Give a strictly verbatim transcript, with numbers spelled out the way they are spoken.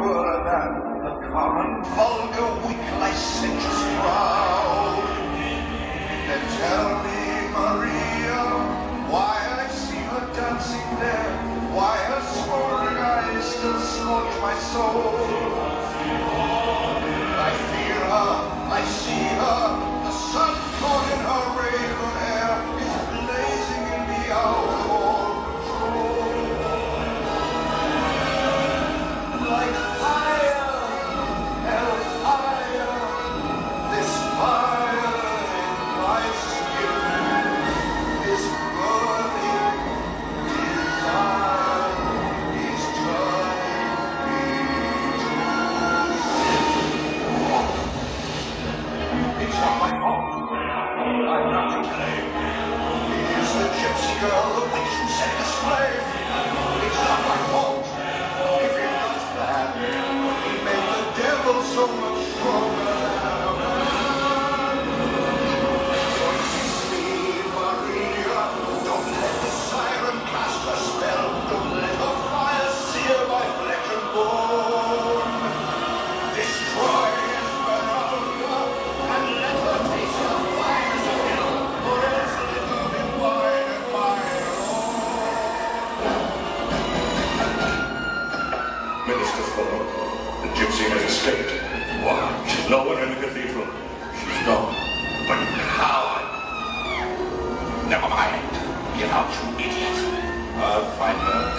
purer than the common, vulgar, weak, licentious crowd. Then tell me, Maria, why I see her dancing there, why her smoldering eyes still scorch my soul. I feel her, I see her, the sun caught in her raven hair is blazing in the hour of all control. Like fire, hellfire, this fire in my skin, this burning desire is turning me to sin. It's not my fault. I'm not to blame. It is the gypsy girl, the witch who set us flame. It's not my fault. If it was that, he made the devil so much stronger than a man. So kiss me, Maria. Don't let the siren cast her spell. Don't let her fire sear my flesh and bone. Destroy and burn out of her, and let her taste her fires of hell, or else let her be mine and mine alone. Minister Fuller, the gypsy has escaped. Why? She's nowhere in the cathedral. She's gone. But how? Never mind. Get out, you idiot. I'll find her.